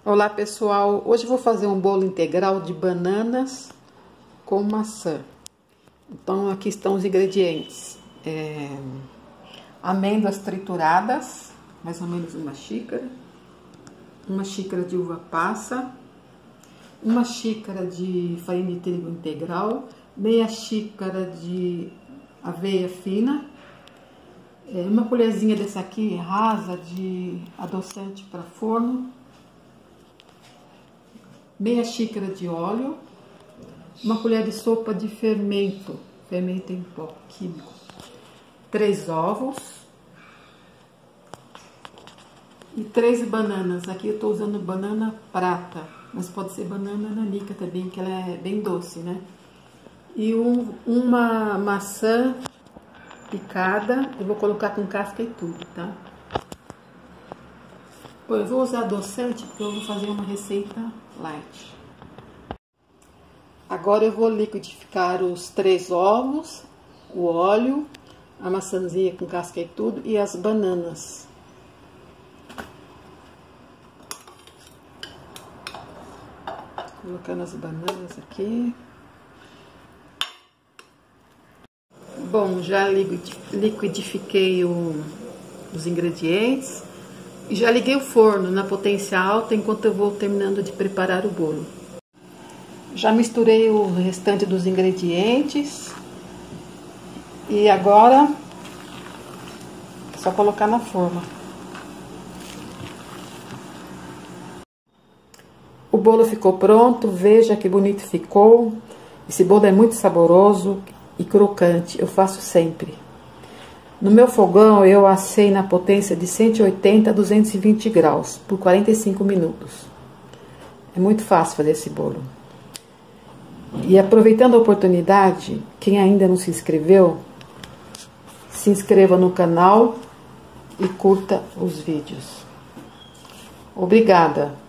Olá pessoal, hoje eu vou fazer um bolo integral de bananas com maçã. Então aqui estão os ingredientes: amêndoas trituradas, mais ou menos uma xícara de uva passa, uma xícara de farinha de trigo integral, meia xícara de aveia fina, uma colherzinha dessa aqui rasa de adoçante para forno, meia xícara de óleo, uma colher de sopa de fermento em pó químico, 3 ovos e 3 bananas. Aqui eu estou usando banana prata, mas pode ser banana nanica também, que ela é bem doce, né? E uma maçã picada, eu vou colocar com casca e tudo, tá? Bom, eu vou usar adoçante porque eu vou fazer uma receita light. Agora eu vou liquidificar os 3 ovos, o óleo, a maçãzinha com casca e tudo e as bananas. Colocando as bananas aqui. Bom, já liquidifiquei os ingredientes e já liguei o forno na potência alta enquanto eu vou terminando de preparar o bolo. Já misturei o restante dos ingredientes e agora é só colocar na forma. O bolo ficou pronto, veja que bonito ficou. Esse bolo é muito saboroso e crocante, eu faço sempre. No meu fogão eu assei na potência de 180 a 220 graus por 45 minutos. É muito fácil fazer esse bolo. E aproveitando a oportunidade, quem ainda não se inscreveu, se inscreva no canal e curta os vídeos. Obrigada!